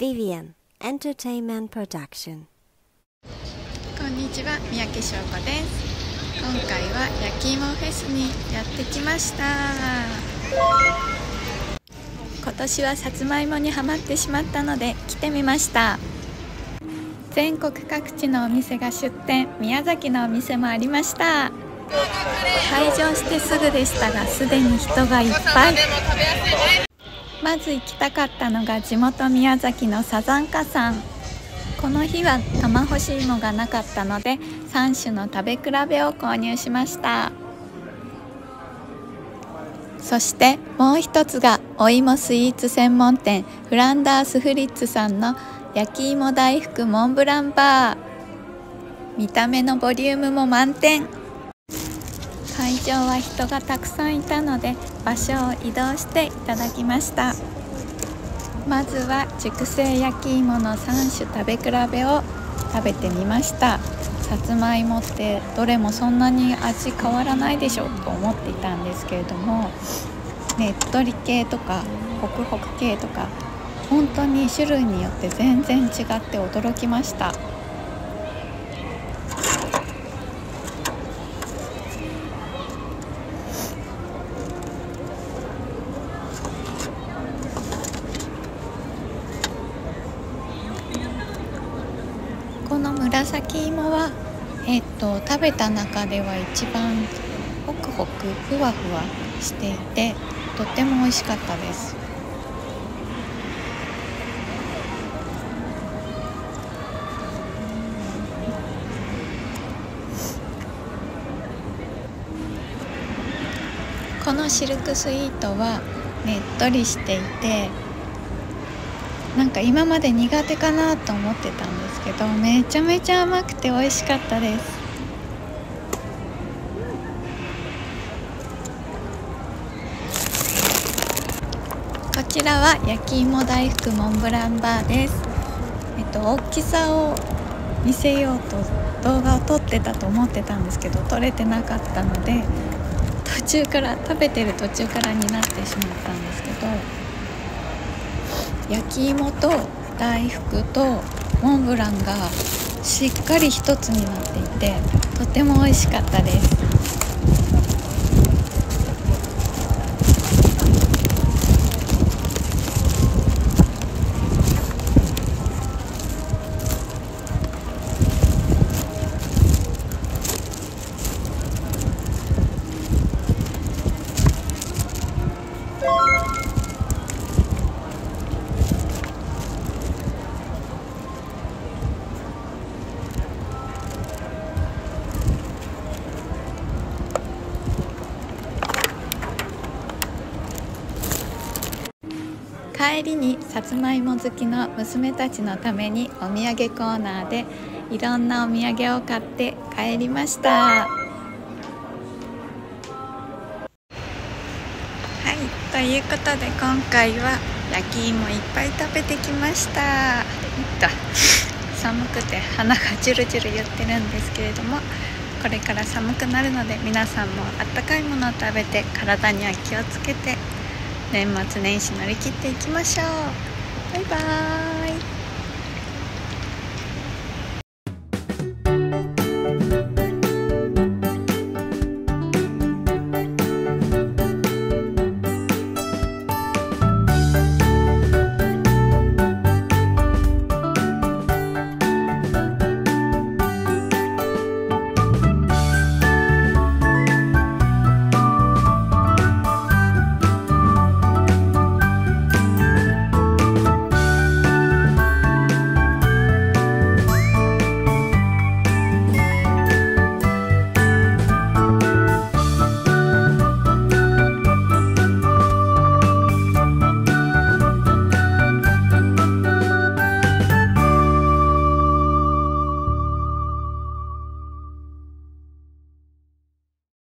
Vivian Entertainment Production。 こんにちは、三宅翔子です。今回は焼き芋フェスにやってきました。今年はさつまいもにハマってしまったので来てみました。全国各地のお店が出店、宮崎のお店もありました。開場してすぐでしたが、すでに人がいっぱい。まず行きたかったのが地元宮崎のサザンカさん。この日は玉干し芋がなかったので3種の食べ比べを購入しました。そしてもう一つがお芋スイーツ専門店フランダースフリッツさんの焼き芋大福モンブランバー。見た目のボリュームも満点。会場は人がたくさんいたので場所を移動していただきました。まずは熟成焼き芋の3種食べ比べを食べてみました。さつまいもってどれもそんなに味変わらないでしょと思っていたんですけれども、ねっとり系とかホクホク系とか本当に種類によって全然違って驚きました。この紫芋は、食べた中では一番ホクホクふわふわしていてとっても美味しかったです。このシルクスイートはねっとりしていて、なんか今まで苦手かなと思ってたんですけど、めちゃめちゃ甘くて美味しかったです。こちらは焼き芋大福モンブランバーです。大きさを見せようと動画を撮ってたと思ってたんですけど撮れてなかったので、食べてる途中からになってしまったんですけど、焼き芋と大福とモンブランがしっかり一つになっていてとても美味しかったです。帰りにさつまいも好きの娘たちのためにお土産コーナーでいろんなお土産を買って帰りました。はい、ということで今回は焼き芋いっぱい食べてきました。寒くて鼻がジュルジュル言ってるんですけれども、これから寒くなるので皆さんもあったかいものを食べて体には気をつけて年末年始乗り切っていきましょう。バイバーイ。